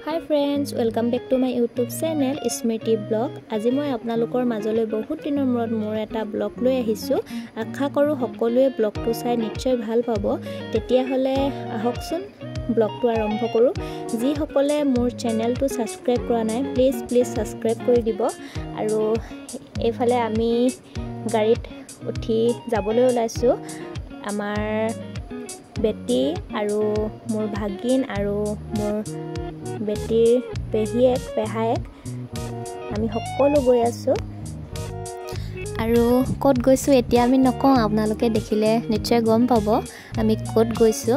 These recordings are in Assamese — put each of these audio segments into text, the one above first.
Hi friends, welcome back to my YouTube channel Smriti Blog. আজি মই আপোনালোকৰ মাজলৈ বহুত দিনৰ মূৰত মোৰ এটা ব্লগ লৈ আহিছো। আশা কৰো সকলোৱে ব্লগটো চাই নিশ্চয় ভাল পাব। তেতিয়া হলে আহকচোন ব্লগটো আৰম্ভ কৰো। যি সকলে মোৰ চেনেলটো সাবস্ক্ৰাইব কৰা নাই প্লিজ সাবস্ক্ৰাইব কৰি দিব। আৰু এইফালে আমি গাড়ীত উঠি যাবলৈ ওলাইছো। আমাৰ বেটি আৰু মোৰ ভাগিন আৰু মোৰ বেটিৰ পেহায়েক আমি সকলো গৈ আছো। আৰু ক'ত গৈছো এতিয়া আমি নকওঁ, আপোনালোকে দেখিলে নিশ্চয় গম পাব আমি ক'ত গৈছো।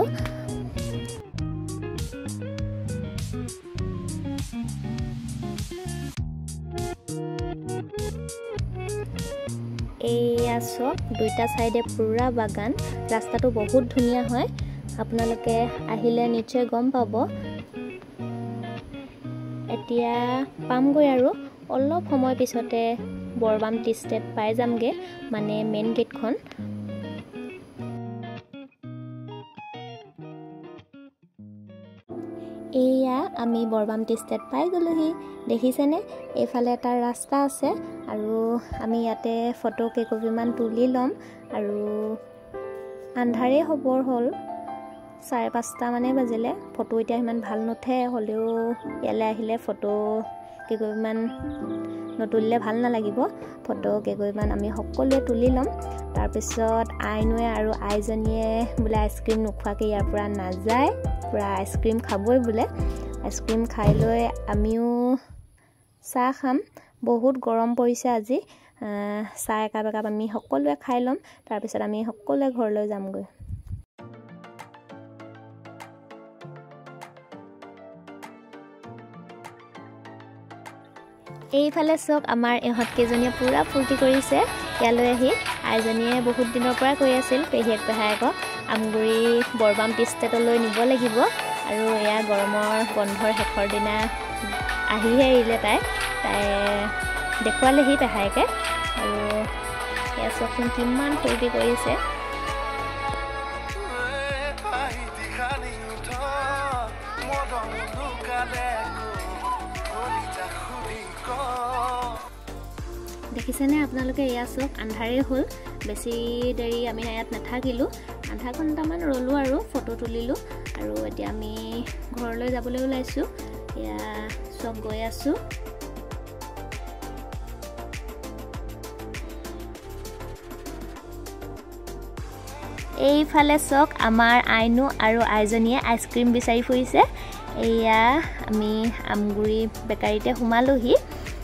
এইয়া চব দুইটা সাইডে পুৰা বাগান, ৰাস্তাটো বহুত ধুনীয়া হয়। আপোনালোকে আহিলে নিশ্চয় গম পাব। এতিয়া পামগৈ আৰু অলপ সময় পিছতে বৰবাম টি ষ্টেট পাই যামগে, মানে মেইন গেটখন। এয়া আমি বৰবাম টি ষ্টেট পাই গলোহি। দেখিছেনে এইফালে এটা ৰাস্তা আছে আৰু আমি ইয়াতে ফটো কেইকপিমান তুলি ল'ম। আৰু আন্ধাৰে হ'বৰ হ'ল, 5:30 মানে বাজিলে। ফটো এতিয়া ইমান ভাল নুঠে, হ'লেও ইয়ালৈ আহিলে ফটো কেইকপিমান নতুলিলে ভাল নালাগিব। ফটো কেইকপিমান আমি সকলোৱে তুলি ল'ম। তাৰপিছত আইনুৱে আৰু আইজনীয়ে বোলে আইচক্ৰীম নোখোৱাকৈ ইয়াৰ পৰা নাযায়, পুৰা আইচক্ৰীম খাবই বোলে। আইচক্ৰীম খাই লৈ আমিও চাহ খাম। বহুত গৰম পৰিছে আজি। চাহ একাপ আমি সকলোৱে খাই ল'ম। তাৰপিছত আমি সকলোৱে ঘৰলৈ যামগৈ। এইফালে চক আমাৰ ইহঁত কেইজনীয়ে পুৰা ফূৰ্তি কৰিছে ইয়ালৈ আহি। আইজনীয়ে বহুত দিনৰ পৰা কৈ আছিল পেহায়েকক আমগুৰি বৰবাম টি ষ্টেটলৈ নিব লাগিব। আৰু এয়া গৰমৰ বন্ধৰ শেষৰ দিনা আহিহে এৰিলে তাই দেখুৱালেহি পেহায়েকে। আৰু এয়া চকচোন কিমান ফূৰ্তি কৰিছে। দেখিছেনে আপোনালোকে, এয়া চক আন্ধাৰে হ'ল। বেছি দেৰি আমি ইয়াত নাথাকিলোঁ, আধা ঘণ্টামান ৰ'লোঁ আৰু ফটো তুলিলোঁ। আৰু এতিয়া আমি ঘৰলৈ যাবলৈ ওলাইছোঁ। এয়া চক গৈ আছোঁ। এইফালে চক আমাৰ আইনু আৰু আইজনীয়ে আইচক্ৰীম বিচাৰি ফুৰিছে। এয়া আমি আমগুৰি বেকাৰীতে সোমালোহি।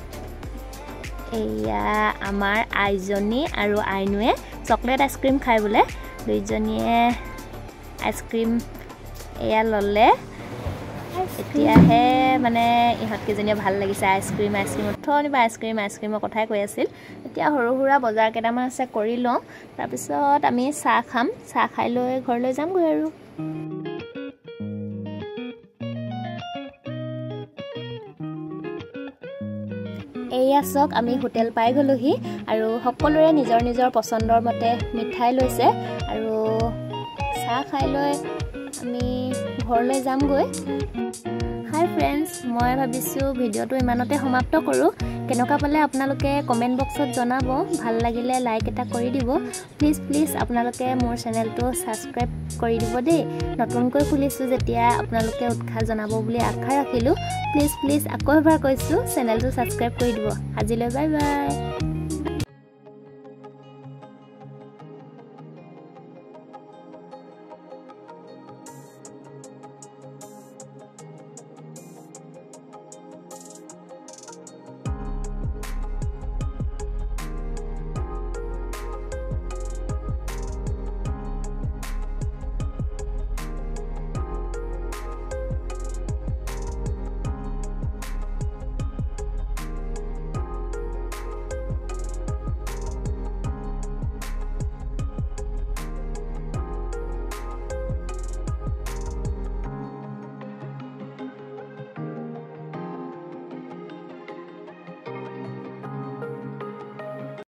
এয়া আমাৰ আইজনী আৰু আইনুৱে চকলেট আইচক্ৰীম খাই বোলে। দুইজনীয়ে আইচক্ৰীম এয়া ল'লে। এতিয়াহে মানে ইহঁত কেইজনীয়ে ভাল লাগিছে। আইচক্ৰীম উঠনি বা আইচক্ৰীমৰ কথাই কৈ আছিল। এতিয়া সৰু সুৰা বজাৰ কেইটামান আছে, কৰি লওঁ। তাৰপিছত আমি চাহ খাম। চাহ খাই লৈ ঘৰলৈ যামগৈ আৰু। এয়া চক আমি হোটেল পাই গলোহি। আৰু সকলোৰে নিজৰ নিজৰ পচন্দৰ মতে মিঠাই লৈছে। আৰু চাহ খাই লৈ আমি ঘৰলৈ যামগৈ। হাই ফ্ৰেণ্ডছ, মই ভাবিছোঁ ভিডিঅ'টো ইমানতে সমাপ্ত কৰোঁ। কেনেকুৱা পালে আপোনালোকে কমেণ্ট বক্সত জনাব। ভাল লাগিলে লাইক এটা কৰি দিব। প্লিজ আপোনালোকে মোৰ চেনেলটো ছাবস্ক্ৰাইব কৰি দিব দেই। নতুনকৈ খুলিছোঁ যেতিয়া আপোনালোকে উৎসাহ জনাব বুলি আশা ৰাখিলোঁ। প্লিজ আকৌ এবাৰ কৈছোঁ চেনেলটো ছাবস্ক্ৰাইব কৰি দিব। আজিলৈ বাই বাই।